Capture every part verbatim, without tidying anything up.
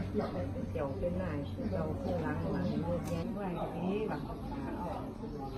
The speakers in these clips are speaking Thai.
เกี่ยวเป็นนายเราคือล้างหลังเลือดแย้งไว้ดีหลังขาออก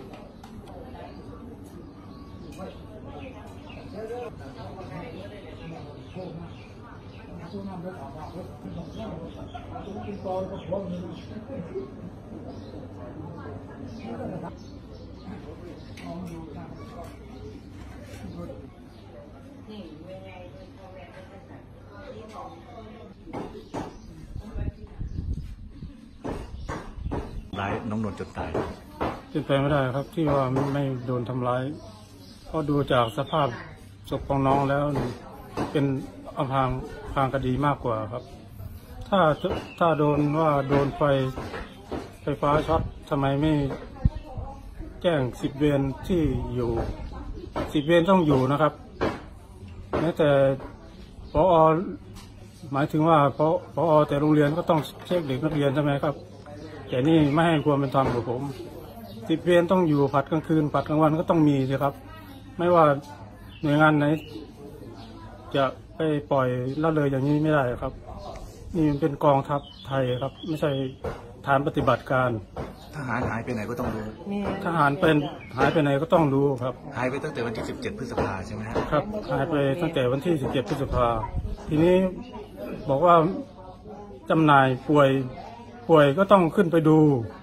ร้ายน้องนนท์จนตายเป็นไปไม่ได้ครับที่ว่าไม่โดนทำร้ายเพราะดูจากสภาพศพของน้องแล้วเป็นอำพรางพรางคดีมากกว่าครับถ้าถ้าโดนว่าโดนไฟไฟฟ้าช็อตทำไมไม่แจ้งสิบเวรที่อยู่สิบเวรต้องอยู่นะครับแม้แต่ผอ.หมายถึงว่าผอ.ผอ.แต่โรงเรียนก็ต้องเช็คเด็กนักเรียนใช่ไหมครับแต่นี่ไม่ให้ความเป็นธรรมกับผมสิบเวรต้องอยู่ผัดกลางคืนผัดกลางวันก็ต้องมีสิครับไม่ว่าหน่วยงานไหนจะไปปล่อยละเลยอย่างนี้ไม่ได้ครับนี่มันเป็นกองทัพไทยครับไม่ใช่ฐานปฏิบัติการทหารหายไปไหนก็ต้องรู้ทหารเป็นหายไปไหนก็ต้องรู้ครับหายไปตั้งแต่วันที่สิบเจ็ดพฤษภาใช่ไหมครับหายไปตั้งแต่วันที่สิบเจ็ดพฤษภาทีนี้บอกว่าจำหน่ายป่วยป่วยก็ต้องขึ้นไปดู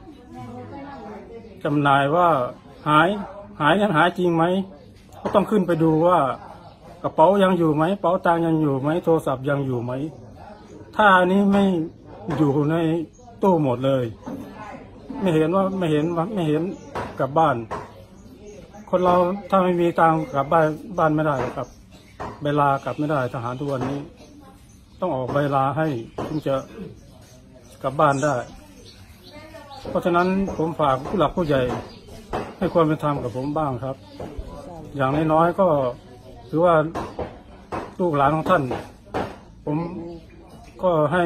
จำหน่ายว่าหายหายยังหายจริงไหมก็ต้องขึ้นไปดูว่ากระเป๋ายังอยู่ไหมเป๋าตังค์ยังอยู่ไหมโทรศัพท์ยังอยู่ไหมถ้าอันนี้ไม่อยู่ในตู้หมดเลยไม่เห็นว่าไม่เห็นว่าไม่เห็นกลับบ้านคนเราถ้าไม่มีตังค์กลับบ้านบ้านไม่ได้ครับเวลากลับไม่ได้ทหารทุกวันนี้ต้องออกใบลาให้ถึงจะกลับบ้านได้เพราะฉะนั้นผมฝากผู้หลักผู้ใหญ่ให้ความเป็นธรรมกับผมบ้างครับอย่างน้อยๆก็ถือว่าลูกหลานของท่านผมก็ให้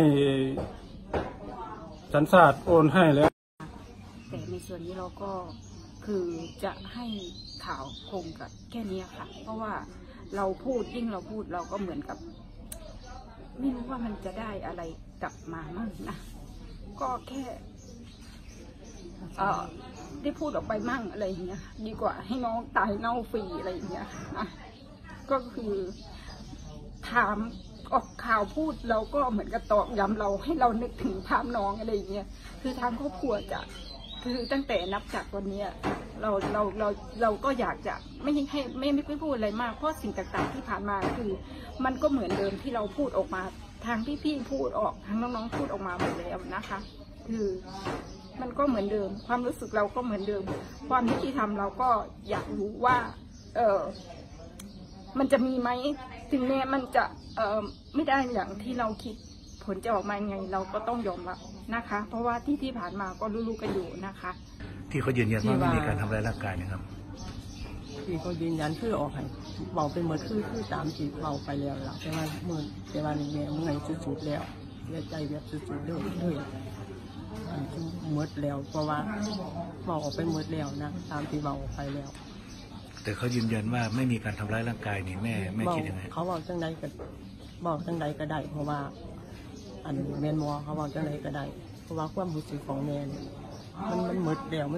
สัญชาติโอนให้แล้วแต่ในส่วนนี้เราก็คือจะให้ข่าวคงกับแค่นี้ค่ะเพราะว่าเราพูดยิ่งเราพูดเราก็เหมือนกับไม่รู้ว่ามันจะได้อะไรกลับมามั่งนะก็แค่เอ่อได้พูดออกไปมั่งอะไรอย่างเงี้ยดีกว่าให้น้องตายเน่าฟรีอะไรอย่างเงี้ยอ่ะก็คือถามออกข่าวพูดเราก็เหมือนกับตอกย้ำเราให้เรานึกถึงภาพน้องอะไรอย่างเงี้ยคือทางครอบครัวจะคือตั้งแต่นับจากวันนี้เราเราเราเราก็อยากจะไม่ให้ไม่ไม่พูดอะไรมากเพราะสิ่งต่างๆที่ผ่านมาคือมันก็เหมือนเดิมที่เราพูดออกมาทางพี่ๆพูดออกทางน้องๆพูดออกมาหมดแล้วนะคะคือมันก็เหมือนเดิมความรู้สึกเราก็เหมือนเดิมความยุติธรรมเราก็อยากรู้ว่าเออมันจะมีไหมถึงแม้มันจะเออไม่ได้อย่างที่เราคิดผลจะออกมาไงเราก็ต้องยอมรับนะคะเพราะว่าที่ที่ผ่านมาก็รู้ๆกันอยู่นะคะที่เขายืนยันว่าไม่มีการทำร้ายร่างกายนะครับที่เขายืนยันคือออกให้เบาเป็นเหมือนคือคือตามจีบเบาไปแล้วล่ะแต่ว่าเมื่อแต่ว่าในแง่เมื่อไงสุดๆแล้วเสียใจแบบสุดๆเด้อเด้อหมดแล้วเพราะว่าเบาออกไปหมดแล้วนะตามที่เบาออกไปแล้วแต่เขายืนยันว่าไม่มีการทำร้ายร่างกายนี่แม่แม่คิดยังไงเขาบอกจังใดก็บอกจังใดก็ได้เพราะว่าอันแมนมอเขาบอกจังใดก็ได้เพราะว่าความรู้สึกของแมนมันมันหมดแล้ว